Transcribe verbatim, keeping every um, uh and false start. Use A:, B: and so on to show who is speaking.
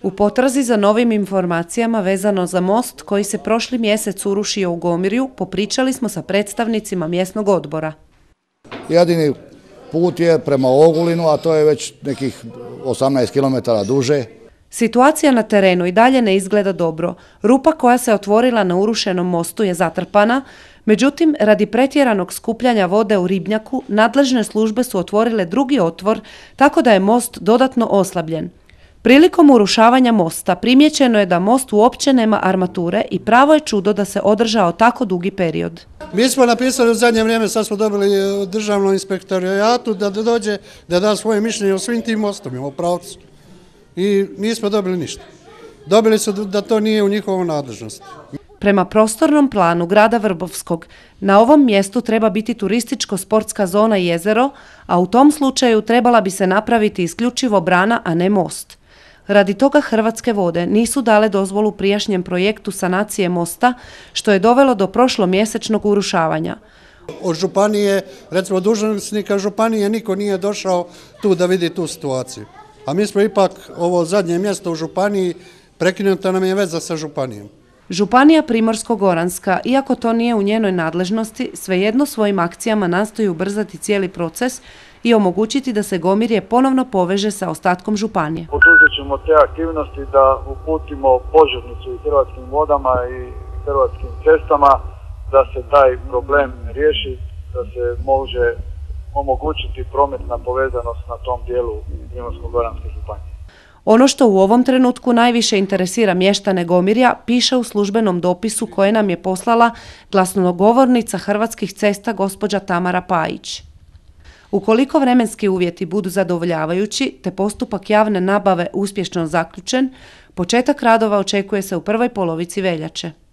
A: U potrazi za novim informacijama vezano za most koji se prošli mjesec urušio u Gomirju, popričali smo sa predstavnicima mjesnog odbora.
B: Jedini put je prema Ogulinu, a to je već nekih osamnaest kilometara duže.
A: Situacija na terenu i dalje ne izgleda dobro. Rupa koja se otvorila na urušenom mostu je zatrpana, međutim, radi pretjeranog skupljanja vode u ribnjaku, nadležne službe su otvorile drugi otvor, tako da je most dodatno oslabljen. Prilikom urušavanja mosta primijećeno je da most uopće nema armature i pravo je čudo da se održao tako dugi period.
C: Mi smo napisali u zadnje vrijeme, sad smo dobili državnom inspektorijatu da dođe da da svoje mišljenje o svim tim mostovima, o pravcu. I nismo dobili ništa. Dobili su da to nije u njihovom nadležnosti.
A: Prema prostornom planu grada Vrbovskog, na ovom mjestu treba biti turističko-sportska zona i jezero, a u tom slučaju trebala bi se napraviti isključivo brana, a ne most. Radi toga Hrvatske vode nisu dale dozvolu prijašnjem projektu sanacije mosta, što je dovelo do prošlomjesečnog urušavanja.
C: Od županije, recimo dužnosnika županije, niko nije došao tu da vidi tu situaciju. A mi smo ipak ovo zadnje mjesto u županiji, prekinuta nam je veza sa županijom.
A: Županija Primorsko-goranska, iako to nije u njenoj nadležnosti, svejedno svojim akcijama nastoji ubrzati cijeli proces i omogućiti da se Gomirje ponovno poveže sa ostatkom županije.
D: Poduzet ćemo te aktivnosti da uputimo požurnicu i Hrvatskim vodama i Hrvatskim cestama da se taj problem riješi, da se može omogućiti prometna povezanost na tom dijelu Primorsko-goranske županije.
A: Ono što u ovom trenutku najviše interesira mještane Gomirja piše u službenom dopisu koje nam je poslala glasnogovornica Hrvatskih cesta gospođa Tamara Pajić. Ukoliko vremenski uvjeti budu zadovoljavajući te postupak javne nabave uspješno zaključen, početak radova očekuje se u prvoj polovici veljače.